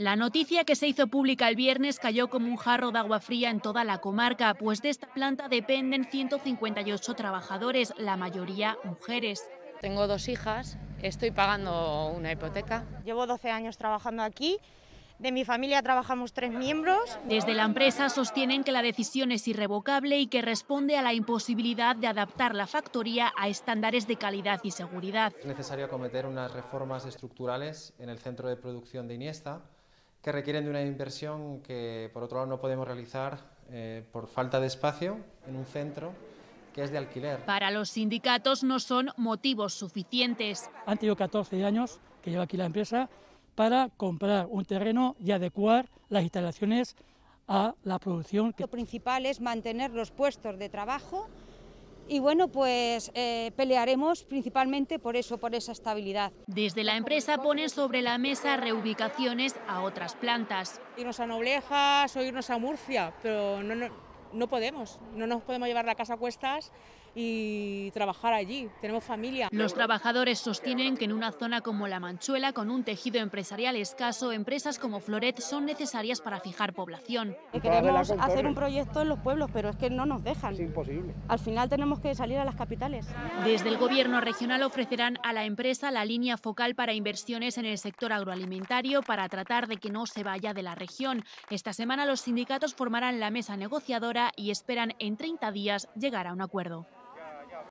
La noticia que se hizo pública el viernes cayó como un jarro de agua fría en toda la comarca, pues de esta planta dependen 158 trabajadores, la mayoría mujeres. Tengo dos hijas, estoy pagando una hipoteca. Llevo 12 años trabajando aquí. De mi familia trabajamos 3 miembros. Desde la empresa sostienen que la decisión es irrevocable y que responde a la imposibilidad de adaptar la factoría a estándares de calidad y seguridad. Es necesario acometer unas reformas estructurales en el centro de producción de Iniesta que requieren de una inversión que, por otro lado, no podemos realizar por falta de espacio en un centro que es de alquiler. Para los sindicatos no son motivos suficientes. Han tenido 14 años que lleva aquí la empresa para comprar un terreno y adecuar las instalaciones a la producción. Lo principal es mantener los puestos de trabajo y bueno, pues pelearemos principalmente por eso, por esa estabilidad. Desde la empresa ponen sobre la mesa reubicaciones a otras plantas. Irnos a Noblejas o irnos a Murcia, pero no podemos, no nos podemos llevar la casa a cuestas y trabajar allí, tenemos familia. Los trabajadores sostienen que en una zona como La Manchuela, con un tejido empresarial escaso, empresas como Floret son necesarias para fijar población. Queremos hacer un proyecto en los pueblos, pero es que no nos dejan. Es imposible. Al final tenemos que salir a las capitales. Desde el gobierno regional ofrecerán a la empresa la línea focal para inversiones en el sector agroalimentario para tratar de que no se vaya de la región. Esta semana los sindicatos formarán la mesa negociadora y esperan en 30 días llegar a un acuerdo.